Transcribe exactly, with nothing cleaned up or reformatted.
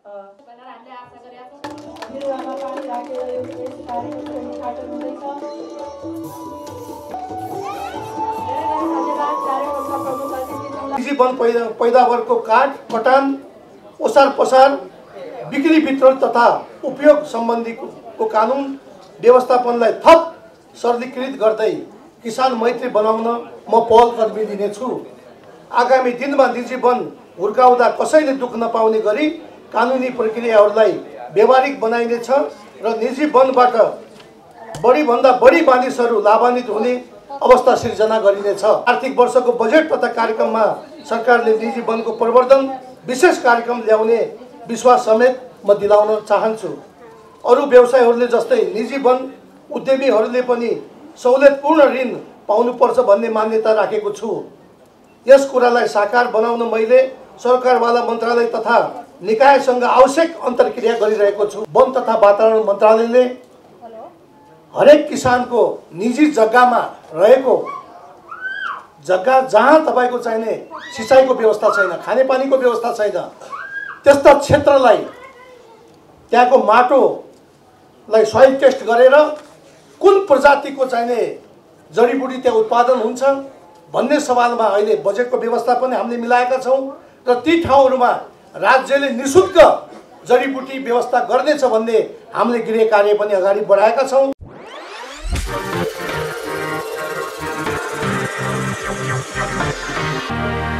भनेर हामीले आशा गरेका छौँ। बिरुवामा पानी राखेर यस कार्यक्रमको उद्घाटन हुँदैछ। कृषि वन पैदावारको काठ कटान ओसार पसार बिक्री वितरण तथा उपयोग सम्बन्धीको कानुन व्यवस्थापनलाई थप सरलीकृत गर्दै किसान मैत्री बनाउन म पहल कदमी लिनेछु। आगामी दिनमा निजी वन हुर्काउँदा कसैले दुख नपाउने गरी कानुनी प्रक्रियाहरूलाई व्यवहारिक बनाइनेछ र निजी वनबाट बढीभन्दा बढी मानिसहरू लाभान्वित हुने अवस्था सिर्जना गरिनेछ। आर्थिक वर्षको बजेट तथा कार्यक्रममा सरकारले निजी वनको प्रवर्धन विशेष कार्यक्रम ल्याउने विश्वास समेत म दिलाउन चाहन्छु। अरू व्यवसायहरूले जस्तै निजी वन उद्यमीहरूले पनि सहुलियतपूर्ण ऋण पाउनुपर्छ भन्ने मान्यता राखेको छु। यस कुरालाई साकार बनाउन मैले सरकारवाला मन्त्रालय तथा निकायसँग आवश्यक अन्तर्क्रिया गरिरहेको छु। वन तथा वातावरण मन्त्रालयले हरेक किसानको निजी जग्गामा रहेको जग्गा जहाँ तपाईँको चाहिने सिँचाइको व्यवस्था छैन, खानेपानीको व्यवस्था छैन, त्यस्ता क्षेत्रलाई त्यहाँको माटोलाई सोइल टेस्ट गरेर कुन प्रजातिको चाहिने जडीबुटी त्यहाँ उत्पादन हुन्छ भन्ने सवालमा अहिले बजेटको व्यवस्था पनि हामीले मिलाएका छौँ र ती ठाउँहरूमा राज्यले निःशुल्क जडीबुटी व्यवस्था गर्नेछ भन्ने हामीले गृह कार्य पनि अगाडि बढाएका छौँ। Thank you.